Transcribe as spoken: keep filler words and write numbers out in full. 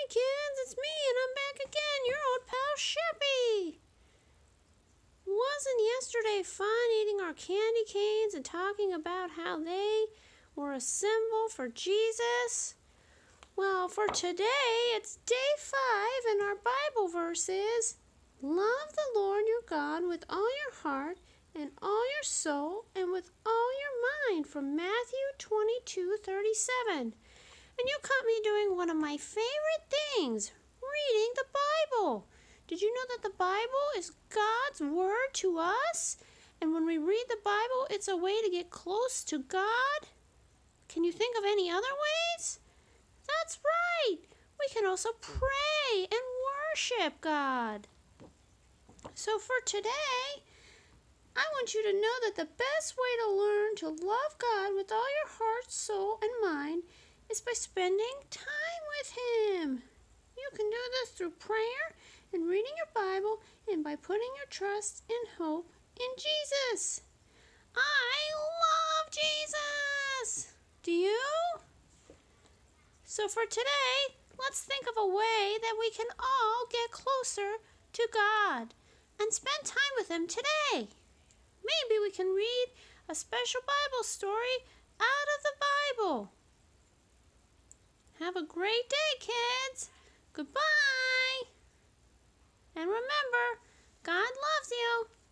Hey kids, it's me and I'm back again, your old pal Sheppy. Wasn't yesterday fun eating our candy canes and talking about how they were a symbol for Jesus? Well, for today, it's day five and our Bible verse is, love the Lord your God with all your heart and all your soul and with all your mind, from Matthew twenty-two thirty-seven. And you caught me doing one of my favorite things, reading the Bible. Did you know that the Bible is God's word to us? And when we read the Bible, it's a way to get close to God? Can you think of any other ways? That's right. We can also pray and worship God. So for today, I want you to know that the best way to learn to love God with all your heart, soul, and mind is by spending time with Him. You can do this through prayer and reading your Bible and by putting your trust and hope in Jesus. I love Jesus! Do you? So for today, let's think of a way that we can all get closer to God and spend time with Him today. Maybe we can read a special Bible story out of the Bible. Have a great day, kids. Goodbye. And remember, God loves you.